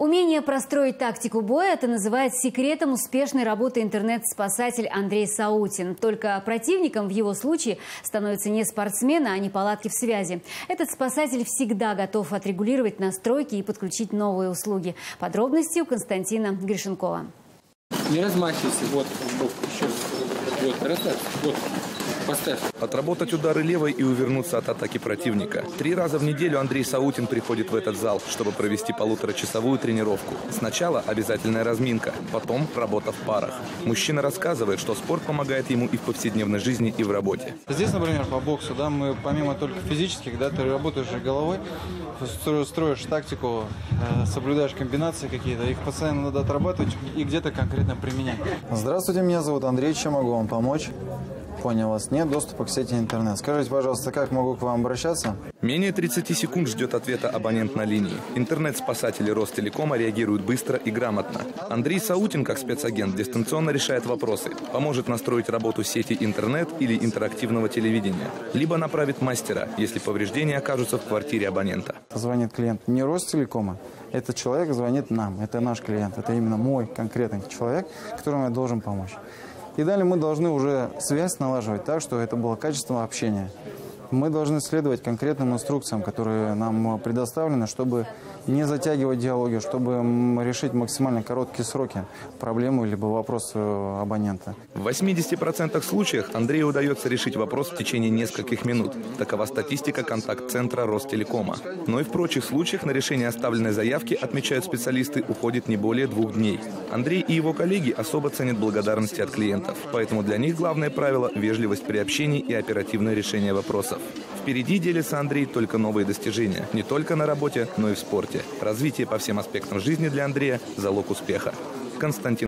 Умение простроить тактику боя – это называет секретом успешной работы интернет-спасатель Андрей Саутин. Только противником в его случае становятся не спортсмены, а неполадки в связи. Этот спасатель всегда готов отрегулировать настройки и подключить новые услуги. Подробности у Константина Гришенкова. Не размахивайся, вот, еще, вот, расставь, вот. Поставь. Отработать удары левой и увернуться от атаки противника. 3 раза в неделю Андрей Саутин приходит в этот зал, чтобы провести 1,5-часовую тренировку. Сначала обязательная разминка, потом работа в парах. Мужчина рассказывает, что спорт помогает ему и в повседневной жизни, и в работе. Здесь, например, по боксу, да, мы помимо только физических, да, ты работаешь головой, строишь тактику, соблюдаешь комбинации какие-то, их постоянно надо отрабатывать и где-то конкретно применять. Здравствуйте, меня зовут Андрей, чем могу вам помочь? Понял вас. Нет доступа к сети интернет. Скажите, пожалуйста, как могу к вам обращаться? Менее 30 секунд ждет ответа абонент на линии. Интернет-спасатели Ростелекома реагируют быстро и грамотно. Андрей Саутин, как спецагент, дистанционно решает вопросы. Поможет настроить работу сети интернет или интерактивного телевидения. Либо направит мастера, если повреждения окажутся в квартире абонента. Звонит клиент не Ростелекома. Этот человек звонит нам. Это наш клиент. Это именно мой конкретный человек, которому я должен помочь. И далее мы должны уже связь налаживать так, что это было качественное общение. Мы должны следовать конкретным инструкциям, которые нам предоставлены, чтобы не затягивать диалоги, чтобы решить максимально короткие сроки проблемы либо вопросы абонента. В 80% случаев Андрею удается решить вопрос в течение нескольких минут. Такова статистика контакт-центра Ростелекома. Но и в прочих случаях на решение оставленной заявки, отмечают специалисты, уходит не более 2 дней. Андрей и его коллеги особо ценят благодарности от клиентов. Поэтому для них главное правило – вежливость при общении и оперативное решение вопросов. Впереди, делится Андрей, только новые достижения. Не только на работе, но и в спорте. Развитие по всем аспектам жизни для Андрея – залог успеха. Константин